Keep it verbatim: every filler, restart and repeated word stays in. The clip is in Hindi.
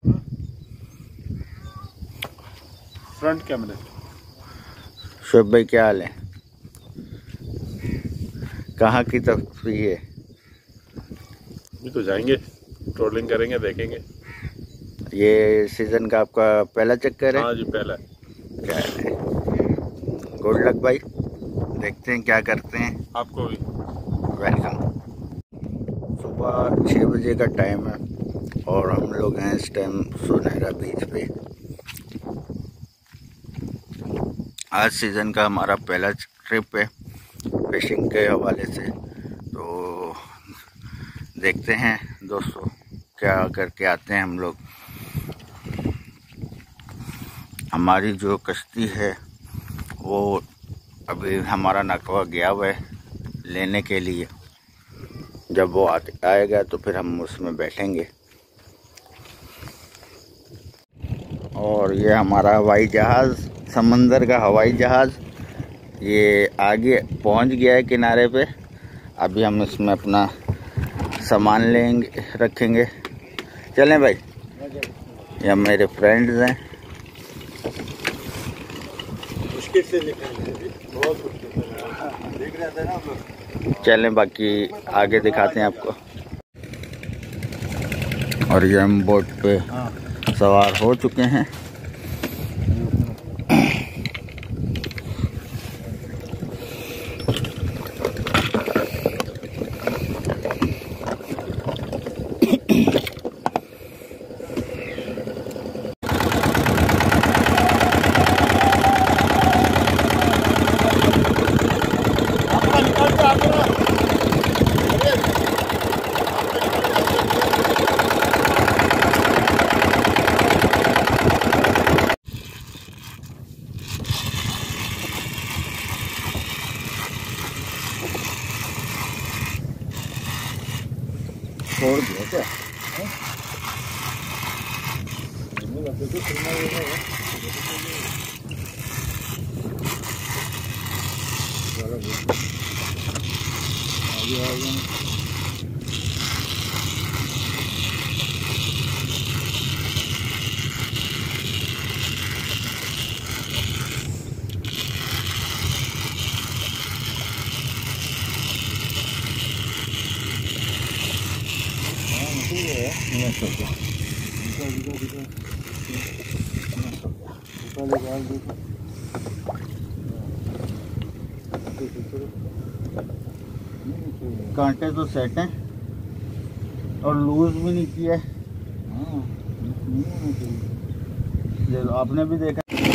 फ्रंट कैमरे। शुभ भाई क्या हाल है? कहाँ की तस्वीर है? अभी तो जाएंगे, ट्रोलिंग करेंगे, देखेंगे। ये सीजन का आपका पहला चक्कर है? हाँ जी, पहला। क्या है? गुड लक भाई, देखते हैं क्या करते हैं। आपको भी वेलकम। सुबह छः बजे का टाइम है और हम लोग हैं इस टाइम सुनहरा बीच पे। आज सीज़न का हमारा पहला ट्रिप है फिशिंग के हवाले से, तो देखते हैं दोस्तों क्या करके आते हैं हम लोग। हमारी जो कश्ती है वो अभी हमारा नकवा गया हुआ है लेने के लिए। जब वो आएगा तो फिर हम उसमें बैठेंगे। और ये हमारा हवाई जहाज़, समंदर का हवाई जहाज़, ये आगे पहुंच गया है किनारे पे। अभी हम इसमें अपना सामान लेंगे, रखेंगे। चलें भाई। ये मेरे फ्रेंड्स हैं। मुश्किल से निकाले, बहुत मुश्किल से देख रहे थे ना आप लोग। चलें, बाकी आगे दिखाते हैं आपको। और ये हम बोट पे सवार हो चुके हैं। छोड़ दिया क्या? कांटे तो सेट हैं और लूज भी नहीं किया है। आपने भी देखा।